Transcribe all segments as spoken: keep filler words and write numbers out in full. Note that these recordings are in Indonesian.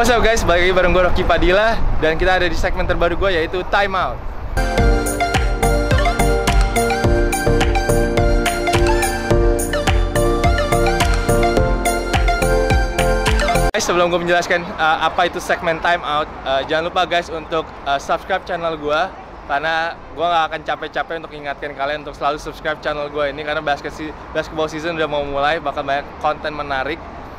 What's up guys, balik lagi bareng gue Rocky Padilla. Dan kita ada di segmen terbaru gue, yaitu Time Out. Guys, sebelum gue menjelaskan uh, apa itu segmen Time Out, uh, jangan lupa guys untuk uh, subscribe channel gue, karena gue gak akan capek-capek untuk ingatkan kalian untuk selalu subscribe channel gue ini, karena basket basketball season udah mau mulai, bakal banyak konten menarik.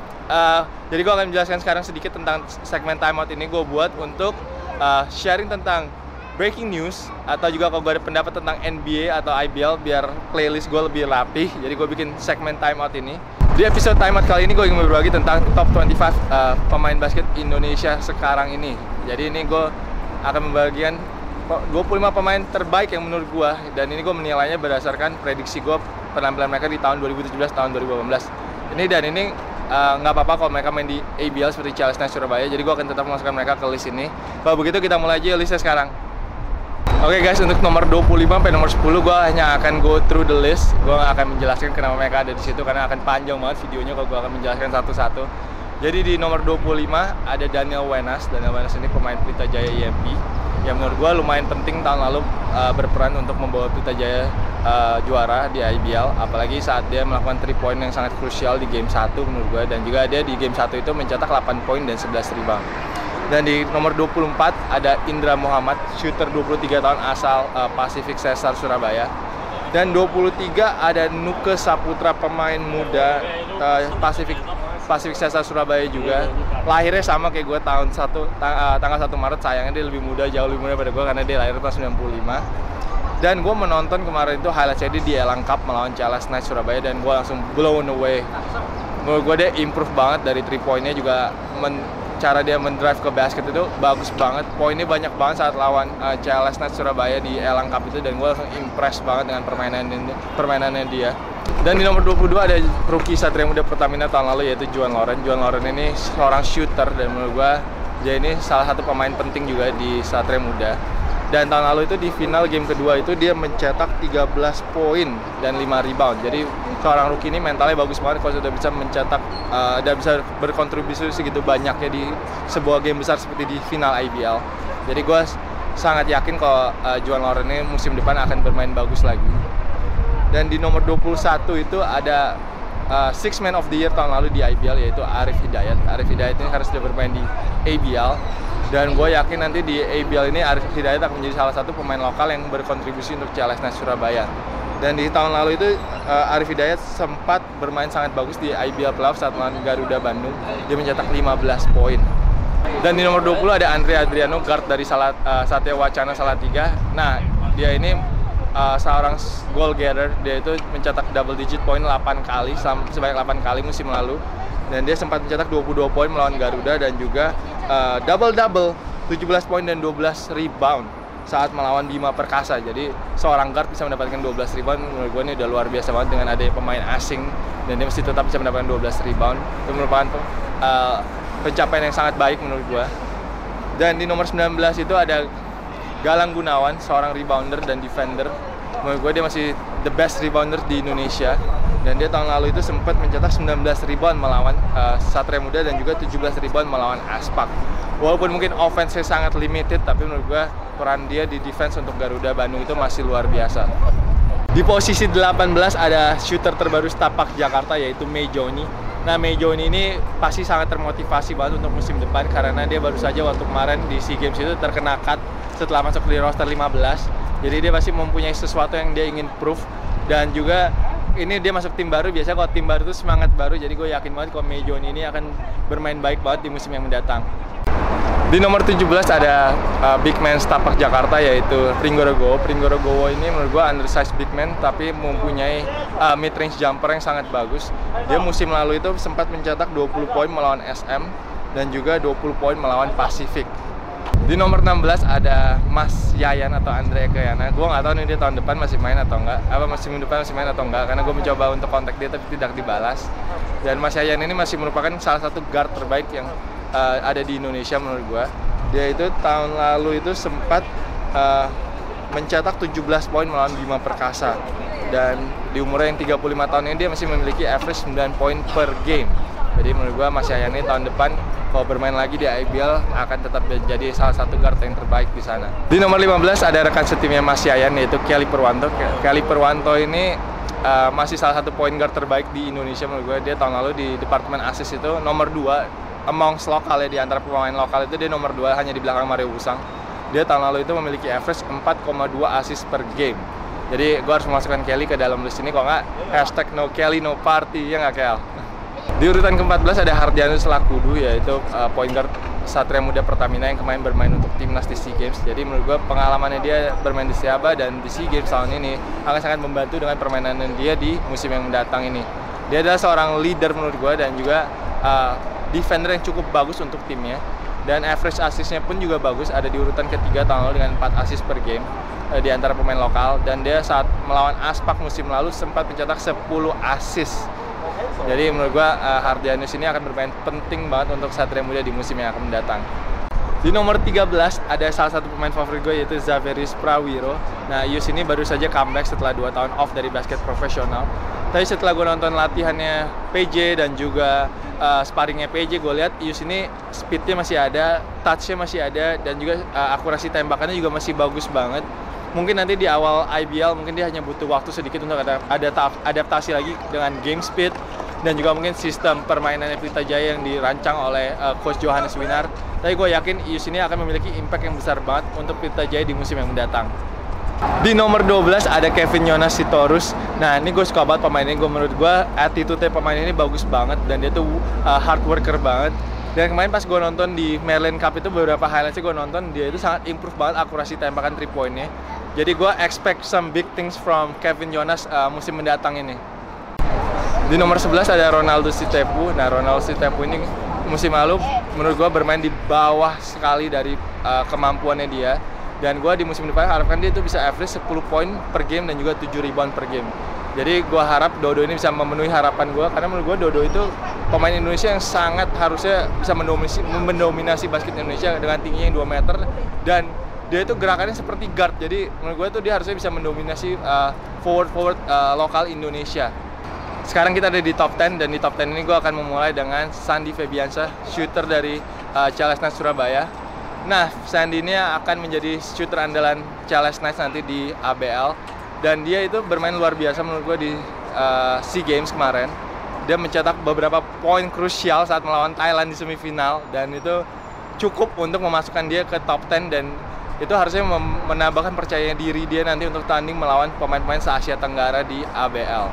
Uh, jadi gue akan menjelaskan sekarang sedikit tentang segmen timeout ini. Gue buat untuk uh, sharing tentang breaking news, atau juga kalau gue ada pendapat tentang N B A atau I B L, biar playlist gue lebih rapih. Jadi gue bikin segmen timeout ini. Di episode timeout kali ini gue ingin berbagi tentang top dua puluh lima uh, pemain basket Indonesia sekarang ini. Jadi ini gue akan membagikan dua puluh lima pemain terbaik yang menurut gue, dan ini gue menilainya berdasarkan prediksi gue penampilan mereka di tahun dua ribu tujuh belas, tahun dua ribu delapan belas. Ini dan ini nggak uh, apa-apa kalau mereka main di A B L seperti Challenge Night Surabaya, jadi gue akan tetap memasukkan mereka ke list ini. Kalau begitu kita mulai aja listnya sekarang. Oke okay guys, untuk nomor dua puluh lima sampai nomor sepuluh gue hanya akan go through the list. Gue nggak akan menjelaskan kenapa mereka ada di situ, karena akan panjang banget videonya kalau gue akan menjelaskan satu-satu. Jadi di nomor dua puluh lima ada Daniel Wenas. Daniel Wenas ini pemain Pelita Jaya I M P yang menurut gue lumayan penting tahun lalu, uh, berperan untuk membawa Pelita Jaya uh, juara di I B L, apalagi saat dia melakukan three point yang sangat krusial di game satu menurut gue, dan juga dia di game satu itu mencetak delapan poin dan sebelas rebound. Dan di nomor dua puluh empat ada Indra Muhammad, shooter dua puluh tiga tahun asal uh, Pacific Cesar Surabaya. Dan dua puluh tiga ada Nuke Saputra, pemain muda uh, Pacific Pacific Cesar Surabaya juga. Lahirnya sama kayak gue, tahun satu tang uh, tanggal satu Maret. Sayangnya dia lebih muda, jauh lebih muda pada gue, karena dia lahir tahun sembilan puluh lima. Dan gue menonton kemarin itu highlight dia di Elang Cup melawan Challenge Night Surabaya, dan gue langsung blown away. Menurut gue dia improve banget dari three point-nya, juga men cara dia mendrive ke basket itu bagus banget. Poinnya banyak banget saat lawan uh, Challenge Night Surabaya di Elang Cup itu, dan gue langsung impress banget dengan permainan permainannya dia. Dan di nomor dua puluh dua ada rookie Satria Muda Pertamina tahun lalu, yaitu Juan Loren. Juan Loren ini seorang shooter, dan menurut gue dia ini salah satu pemain penting juga di Satria Muda. Dan tahun lalu itu di final game kedua itu dia mencetak tiga belas poin dan lima rebound. Jadi seorang rookie ini mentalnya bagus banget kalau sudah bisa mencetak, uh, dan bisa berkontribusi segitu banyaknya di sebuah game besar seperti di final I B L. Jadi gue sangat yakin kalau uh, Juan Loren ini musim depan akan bermain bagus lagi. Dan di nomor dua puluh satu itu ada uh, Six Man of the Year tahun lalu di I B L, yaitu Arif Hidayat. Arif Hidayat ini harus sudah bermain di A B L, dan gue yakin nanti di A B L ini Arif Hidayat akan menjadi salah satu pemain lokal yang berkontribusi untuk Challenge Night Surabaya. Dan di tahun lalu itu uh, Arif Hidayat sempat bermain sangat bagus di I B L Playoff saat melawan Garuda Bandung. Dia mencetak lima belas poin. Dan di nomor dua puluh ada Andre Adriano, guard dari Salat, uh, Satya Wacana Salatiga. Nah, dia ini Uh, seorang goal getter. Dia itu mencetak double digit poin delapan kali, sebanyak delapan kali musim lalu, dan dia sempat mencetak dua puluh dua poin melawan Garuda, dan juga uh, double-double tujuh belas poin dan dua belas rebound saat melawan Bima Perkasa. Jadi seorang guard bisa mendapatkan dua belas rebound, menurut gue ini udah luar biasa banget dengan adanya pemain asing, dan dia masih tetap bisa mendapatkan dua belas rebound. Itu merupakan uh, pencapaian yang sangat baik menurut gue. Dan di nomor sembilan belas itu ada Galang Gunawan, seorang rebounder dan defender. Menurut gue dia masih the best rebounder di Indonesia, dan dia tahun lalu itu sempat mencetak sembilan belas rebound melawan uh, Satria Muda, dan juga tujuh belas rebound melawan Aspak. Walaupun mungkin offense-nya sangat limited, tapi menurut gue peran dia di defense untuk Garuda Bandung itu masih luar biasa. Di posisi delapan belas ada shooter terbaru Setapak Jakarta, yaitu Mei Joni. Nah, Mei Joni ini pasti sangat termotivasi banget untuk musim depan, karena dia baru saja waktu kemarin di SEA Games itu terkena cut setelah masuk di roster lima belas. Jadi dia pasti mempunyai sesuatu yang dia ingin prove, dan juga ini dia masuk tim baru. Biasanya kalau tim baru itu semangat baru, jadi gue yakin banget kalau Mei Joni ini akan bermain baik banget di musim yang mendatang. Di nomor tujuh belas ada uh, big man Setapak Jakarta, yaitu Pringgorogowo. Pringgorogowo ini menurut gue undersized big man, tapi mempunyai uh, mid range jumper yang sangat bagus. Dia musim lalu itu sempat mencetak dua puluh poin melawan S M, dan juga dua puluh poin melawan Pacific. Di nomor enam belas ada Mas Yayan atau Andre Kayana. Gue nggak tahu nih dia tahun depan masih main atau enggak, apa musim depan masih main atau enggak, karena gue mencoba untuk kontak dia tapi tidak dibalas. Dan Mas Yayan ini masih merupakan salah satu guard terbaik yang uh, ada di Indonesia menurut gue. Dia itu tahun lalu itu sempat uh, mencetak tujuh belas poin melawan Bima Perkasa, dan di umurnya yang tiga puluh lima tahun ini dia masih memiliki average sembilan poin per game. Jadi menurut gue Mas Yayan ini tahun depan kalau bermain lagi di I B L akan tetap menjadi salah satu guard yang terbaik di sana. Di nomor lima belas ada rekan setimnya Mas Yayan, yaitu Kelly Purwanto. Kelly Purwanto ini uh, masih salah satu point guard terbaik di Indonesia menurut gue. Dia tahun lalu di departemen assist itu nomor dua amongst lokal ya, di antara pemain lokal itu dia nomor dua hanya di belakang Mario Busang. Dia tahun lalu itu memiliki average empat koma dua assist per game. Jadi gue harus memasukkan Kelly ke dalam list ini, kalau nggak hashtag no Kelly no party, ya nggak Kel? Di urutan ke empat belas ada Hardianus Lakudu, yaitu uh, point guard Satria Muda Pertamina yang kemarin bermain untuk timnas di SEA Games. Jadi menurut gue pengalamannya dia bermain di Seaba dan di SEA Games tahun ini akan sangat membantu dengan permainan dia di musim yang mendatang ini. Dia adalah seorang leader menurut gue dan juga uh, defender yang cukup bagus untuk timnya. Dan average assist-nya pun juga bagus, ada di urutan ketiga tahun lalu dengan empat assist per game uh, di antara pemain lokal. Dan dia saat melawan Aspak musim lalu sempat mencetak sepuluh assist. Jadi menurut gua uh, Hardianus ini akan bermain penting banget untuk Satria Muda di musim yang akan mendatang. Di nomor tiga belas ada salah satu pemain favorit gue, yaitu Zaverius Prawiro. Nah, Yus ini baru saja comeback setelah dua tahun off dari basket profesional. Tapi setelah gue nonton latihannya P J dan juga uh, sparringnya P J, gue lihat Yus ini speednya masih ada, touchnya masih ada, dan juga uh, akurasi tembakannya juga masih bagus banget. Mungkin nanti di awal I B L mungkin dia hanya butuh waktu sedikit untuk ada, ada adaptasi lagi dengan game speed dan juga mungkin sistem permainan Pelita Jaya yang dirancang oleh uh, Coach Johannes Winar. Tapi gue yakin Yus ini akan memiliki impact yang besar banget untuk Pelita Jaya di musim yang mendatang. Di nomor dua belas ada Kevin Jonas Sitorus. Nah, ini gue suka banget pemain ini. Gue menurut gue attitude pemain ini bagus banget dan dia tuh uh, hard worker banget. Dan kemarin pas gue nonton di Maryland Cup itu beberapa highlightsnya gue nonton, dia itu sangat improve banget akurasi tembakan three point-nya. Jadi gue expect some big things from Kevin Jonas uh, musim mendatang ini. Di nomor sebelas ada Ronaldo Sitepu. Nah, Ronaldo Sitepu ini musim lalu menurut gue bermain di bawah sekali dari uh, kemampuannya dia. Dan gue di musim depan harapkan dia itu bisa average sepuluh poin per game dan juga tujuh rebound per game. Jadi gue harap Dodo ini bisa memenuhi harapan gue, karena menurut gue Dodo itu pemain Indonesia yang sangat harusnya bisa mendominasi, mendominasi basket Indonesia dengan tingginya yang dua meter, dan dia itu gerakannya seperti guard. Jadi menurut gue itu dia harusnya bisa mendominasi uh, forward-forward uh, lokal Indonesia. Sekarang kita ada di top sepuluh, dan di top sepuluh ini gue akan memulai dengan Sandy Febiansyah, shooter dari uh, Charles Knights Surabaya. Nah, Sandy ini akan menjadi shooter andalan Charles Knights nanti di A B L. Dan dia itu bermain luar biasa menurut gue di uh, SEA Games kemarin. Dia mencetak beberapa poin krusial saat melawan Thailand di semifinal. Dan itu cukup untuk memasukkan dia ke top sepuluh. Dan itu harusnya menambahkan percaya diri dia nanti untuk tanding melawan pemain-pemain se-Asia Tenggara di A B L.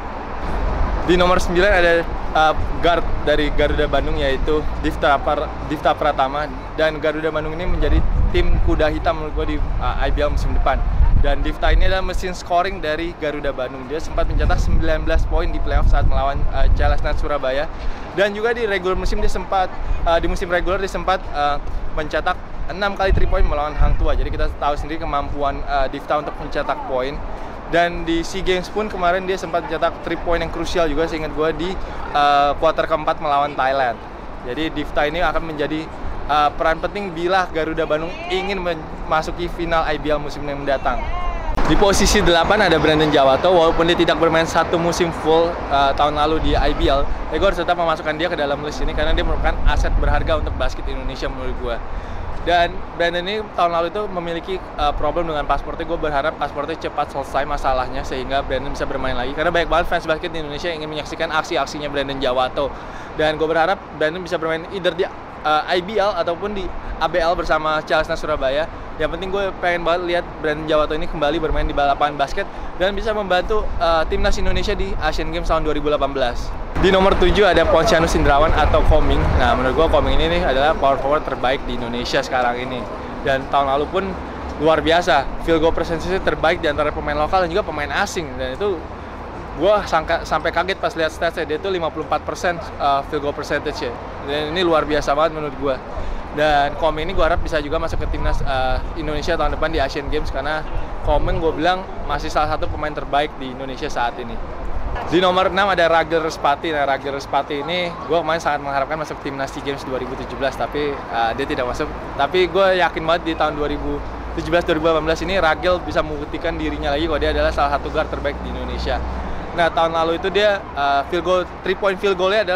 Di nomor sembilan ada uh, guard dari Garuda Bandung, yaitu Divta, Divta Pratama. Dan Garuda Bandung ini menjadi tim kuda hitam menurut gue di uh, I B L musim depan. Dan Divta ini adalah mesin scoring dari Garuda Bandung. Dia sempat mencetak sembilan belas poin di playoff saat melawan uh, Charles Knights Surabaya. Dan juga di regular musim dia sempat uh, di musim regular dia sempat uh, mencetak enam kali three point melawan Hang Tua. Jadi kita tahu sendiri kemampuan uh, Divta untuk mencetak poin. Dan di SEA Games pun kemarin dia sempat mencetak three point yang krusial juga, seingat gue, di uh, kuarter keempat melawan Thailand. Jadi Divta ini akan menjadi Uh, peran penting bila Garuda Bandung ingin memasuki final I B L musim yang mendatang. Di posisi delapan ada Brandon Jawato. Walaupun dia tidak bermain satu musim full uh, tahun lalu di I B L, ya gue harus tetap memasukkan dia ke dalam list ini karena dia merupakan aset berharga untuk basket Indonesia menurut gue. Dan Brandon ini tahun lalu itu memiliki uh, problem dengan pasportnya. Gue berharap pasportnya cepat selesai masalahnya sehingga Brandon bisa bermain lagi, karena banyak banget fans basket di Indonesia yang ingin menyaksikan aksi-aksinya Brandon Jawato. Dan gue berharap Brandon bisa bermain either di Uh, I B L ataupun di A B L bersama Charles Knights Surabaya. Yang penting gue pengen banget lihat Brandon Jawato ini kembali bermain di balapan basket dan bisa membantu uh, timnas Indonesia di Asian Games tahun dua ribu delapan belas. Di nomor tujuh ada Pontianus Indrawan atau Koming. Nah, menurut gue Koming ini nih adalah power forward terbaik di Indonesia sekarang ini. Dan tahun lalu pun luar biasa, field goal percentage terbaik di antara pemain lokal dan juga pemain asing. Dan itu gue sampai kaget pas lihat statsnya, dia tuh lima puluh empat persen uh, field goal percentage ya. Dan ini luar biasa banget menurut gue. Dan Komeng ini gue harap bisa juga masuk ke timnas uh, Indonesia tahun depan di Asian Games, karena Komeng gue bilang masih salah satu pemain terbaik di Indonesia saat ini. Di nomor enam ada Ragil Respati. Nah, Ragil Respati ini gue kemarin sangat mengharapkan masuk timnas SEA Games dua ribu tujuh belas, tapi uh, dia tidak masuk. Tapi gue yakin banget di tahun dua ribu tujuh belas dua ribu delapan belas ini Ragil bisa membuktikan dirinya lagi bahwa dia adalah salah satu guard terbaik di Indonesia. Nah, tahun lalu itu dia uh, field goal, three point field goalnya adalah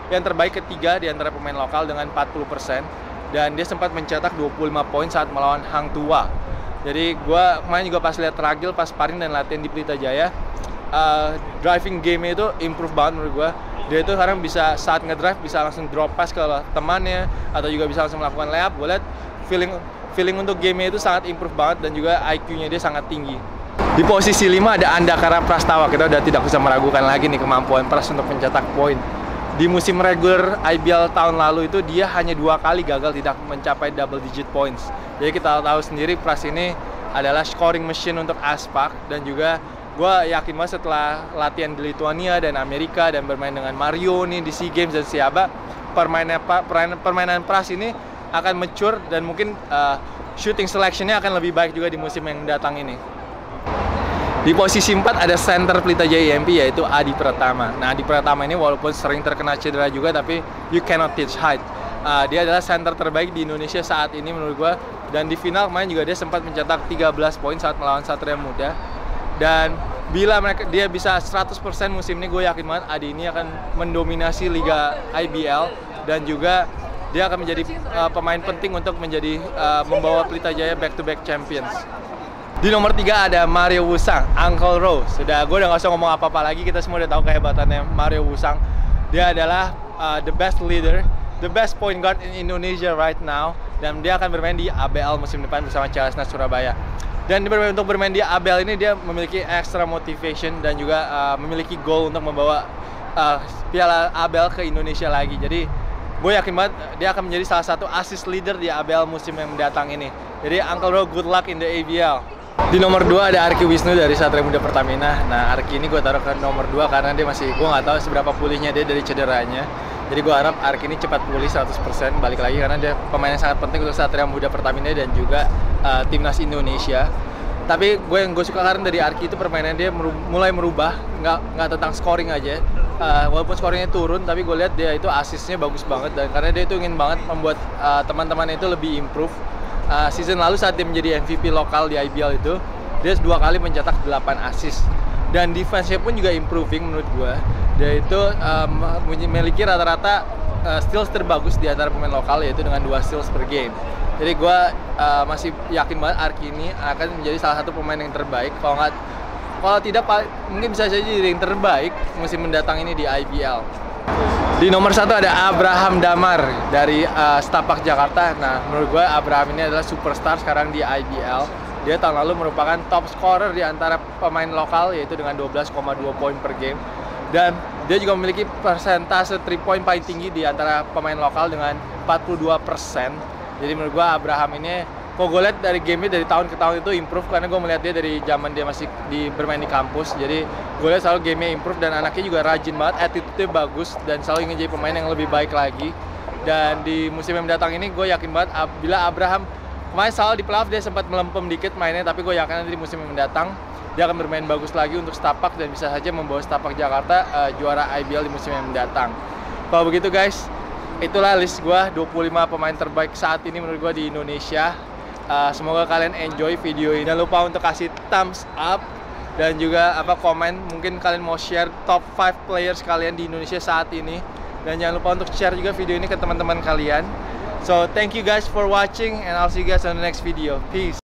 yang terbaik ketiga di antara pemain lokal dengan empat puluh persen. Dan dia sempat mencetak dua puluh lima poin saat melawan Hang Tua. Jadi gue kemarin juga pas lihat Ragil pas sparring dan latihan di Pelita Jaya, uh, driving game itu improve banget menurut gue. Dia itu sekarang bisa saat ngedrive bisa langsung drop pass ke temannya atau juga bisa langsung melakukan layup. Gue lihat feeling feeling untuk game itu sangat improve banget dan juga I Q-nya dia sangat tinggi. Di posisi lima ada Andakara Prastawa. Kita udah tidak bisa meragukan lagi nih kemampuan Pras untuk mencetak poin. Di musim regular I B L tahun lalu itu dia hanya dua kali gagal tidak mencapai double digit points. Jadi kita tahu sendiri Pras ini adalah scoring machine untuk Aspak, dan juga gue yakin banget setelah latihan di Lithuania dan Amerika dan bermain dengan Mario nih di SEA Games dan Siaba, permainan permainan Pras ini akan mature dan mungkin uh, shooting selection-nya akan lebih baik juga di musim yang datang ini. Di posisi empat ada center Pelita Jaya I M P yaitu Adi Pratama. Nah, Adi Pratama ini walaupun sering terkena cedera juga, tapi you cannot teach height. Uh, dia adalah center terbaik di Indonesia saat ini menurut gue. Dan di final kemarin juga dia sempat mencetak tiga belas poin saat melawan Satria Muda. Dan bila mereka dia bisa seratus persen musim ini, gue yakin banget Adi ini akan mendominasi Liga I B L dan juga dia akan menjadi uh, pemain penting untuk menjadi uh, membawa Pelita Jaya back to back champions. Di nomor tiga ada Mario Wusang, Uncle Rose. Sudah, gue udah gak usah ngomong apa-apa lagi, kita semua udah tahu kehebatannya Mario Wusang. Dia adalah uh, the best leader, the best point guard in Indonesia right now, dan dia akan bermain di A B L musim depan bersama Chalesna Surabaya. Dan untuk bermain di A B L ini dia memiliki extra motivation dan juga uh, memiliki goal untuk membawa uh, piala A B L ke Indonesia lagi. Jadi gue yakin banget dia akan menjadi salah satu assist leader di A B L musim yang mendatang ini. Jadi Uncle Ro, good luck in the A B L. Di nomor dua ada Arki Wisnu dari Satria Muda Pertamina. Nah, Arki ini gue taruh ke nomor dua karena dia masih, gue nggak tahu seberapa pulihnya dia dari cederanya. Jadi gue harap Arki ini cepat pulih seratus persen balik lagi, karena dia pemain yang sangat penting untuk Satria Muda Pertamina dan juga uh, timnas Indonesia. Tapi gue yang gue suka karena dari Arki itu permainan dia meru mulai merubah, nggak nggak tentang scoring aja. Uh, walaupun scoringnya turun, tapi gue lihat dia itu asisnya bagus banget, dan karena dia itu ingin banget membuat uh, teman-teman itu lebih improve. Uh, season lalu saat dia menjadi M V P lokal di I B L itu, dia dua kali mencetak delapan assist. Dan defense-nya pun juga improving menurut gue. Dia itu um, memiliki rata-rata uh, steals terbagus di antara pemain lokal, yaitu dengan dua steals per game. Jadi gue uh, masih yakin banget Arki ini akan menjadi salah satu pemain yang terbaik. Kalau nggak, kalau tidak mungkin bisa saja jadi yang terbaik musim mendatang ini di I B L. Di nomor satu ada Abraham Damar dari uh, Setapak Jakarta. Nah, menurut gue Abraham ini adalah superstar sekarang di I B L. Dia tahun lalu merupakan top scorer di antara pemain lokal, yaitu dengan dua belas koma dua poin per game. Dan dia juga memiliki persentase three point paling tinggi di antara pemain lokal dengan empat puluh dua persen. Jadi menurut gue Abraham ini, kok gue lihat dari gamenya dari tahun ke tahun itu improve, karena gue melihat dia dari zaman dia masih di, bermain di kampus. Jadi gue lihat selalu gamenya improve, dan anaknya juga rajin banget, attitude-nya bagus, dan selalu ingin jadi pemain yang lebih baik lagi. Dan di musim yang mendatang ini gue yakin banget bila Abraham kemarin selalu di playoff dia sempat melempem dikit mainnya, tapi gue yakin nanti di musim yang mendatang dia akan bermain bagus lagi untuk Setapak dan bisa saja membawa Setapak Jakarta uh, juara I B L di musim yang mendatang. Kalau begitu guys, itulah list gue dua puluh lima pemain terbaik saat ini menurut gue di Indonesia. Uh, semoga kalian enjoy video ini. Jangan lupa untuk kasih thumbs up dan juga apa komen. Mungkin kalian mau share top five players kalian di Indonesia saat ini. Dan jangan lupa untuk share juga video ini ke teman-teman kalian. So thank you guys for watching, and I'll see you guys on the next video. Peace.